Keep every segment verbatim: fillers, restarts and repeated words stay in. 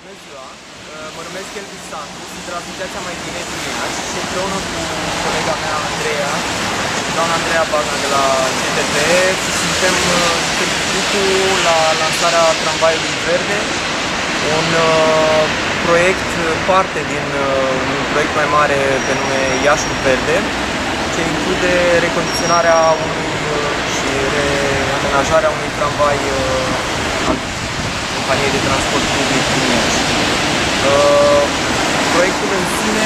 Bună ziua! Mă numesc Elvis Santu, sunt de la Societatea Mai Bine din Iași și împreună cu colega mea Andreea, doamna Andreea Bagna de la C T P, suntem grupul la lansarea Tramvaiului Verde, un uh, proiect parte din uh, un proiect mai mare pe nume Iașul Verde, ce include recondiționarea unui uh, și reamenajarea unui tramvai uh, al companiei de transport public din Iași. Uh, proiectul în sine,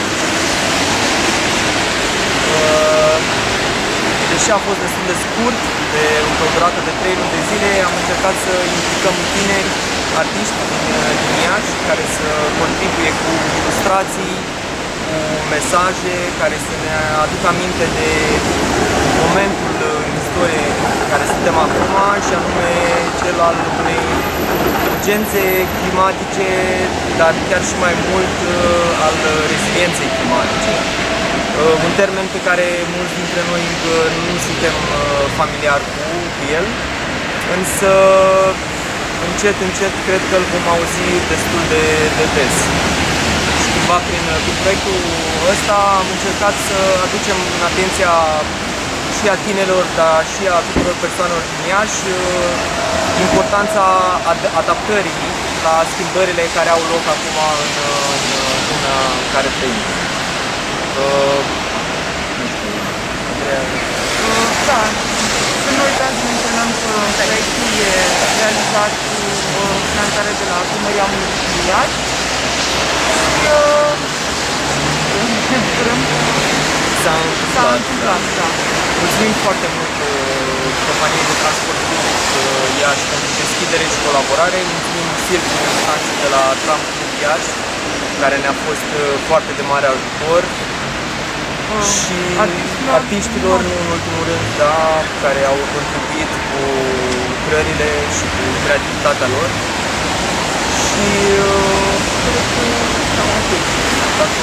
uh, deși a fost destul de scurt, de o durată de trei luni de zile, am încercat să implicăm tineri, artiști din, din Iași, care să contribuie cu ilustrații, cu mesaje, care să ne aducă aminte de momentul în istorie în care suntem acum, și anume cel al unei urgențe climatice, dar chiar și mai mult al rezilienței climatice. Un termen pe care mulți dintre noi încă nu suntem familiari cu el, însă încet, încet cred că îl vom auzi destul de, de des. Și cumva prin, prin proiectul ăsta am încercat să aducem în atenția și a tinerilor, dar și a tuturor persoanelor din Iași importanța ad adaptării la schimbările care au loc acum în, în lumea în care trăim. Uh, nu știu, Andreea... Uh, da, să nu uitați să menționăm că proiectul e realizat cu uh, finanțare de la Primăria Municipiului Iași și uh, ne bucurăm că s-a întâmplat. întâmplat, da. Mulțumim foarte mult uh, companiei de transport public uh, Iași pentru deschidere și colaborare. Mulțumim Silviu de la Tramvaiul Iași, care ne-a fost uh, foarte de mare ajutor. Uh, și artiștilor, artiștilor, nu în ultimul rând, da, care au contribuit cu creările și cu creativitatea lor. Și uh, cred că cam atât. Dacă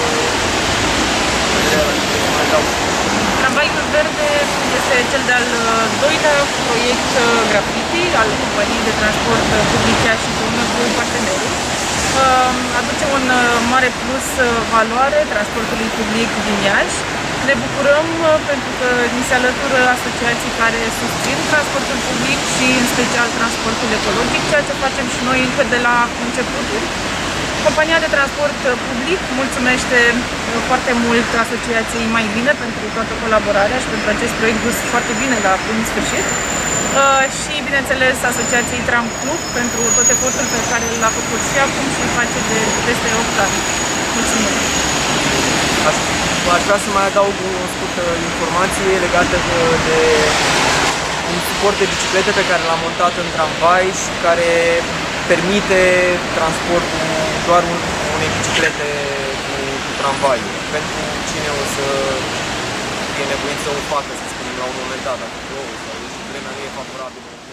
mai dau. Tramvaiul Verde este cel de-al doilea proiect grafică al companiei de transport public Iași împreună cu partenerul. Aduce un mare plus valoare transportului public din Iași. Ne bucurăm pentru că ni se alătură asociații care susțin transportul public și în special transportul ecologic, ceea ce facem și noi încă de la începutul. Compania de transport public mulțumește foarte mult asociației Mai Bine pentru toată colaborarea și pentru acest proiect dus foarte bine la bun sfârșit. Și, bineînțeles, asociației Tramvaiul pentru tot efortul pe care l-a făcut și acum și îl face de peste opt ani. Mulțumim! Aș, aș vrea să mai adaug o scurtă informație legată de un suport de biciclete pe care l-am montat în tramvai și care permite transportul doar un, unei biciclete cu, cu tramvaiul. Pentru cine o să fie nevoit să o facă, să spunem, la un moment dat, dacă vremea nu e favorabilă.